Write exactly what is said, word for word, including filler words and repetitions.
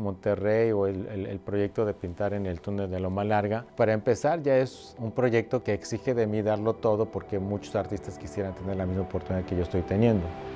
Monterrey o el, el, el proyecto de pintar en el túnel de Loma Larga. Para empezar, ya es un proyecto que exige de mí darlo todo porque muchos artistas quisieran tener la misma oportunidad que yo estoy teniendo.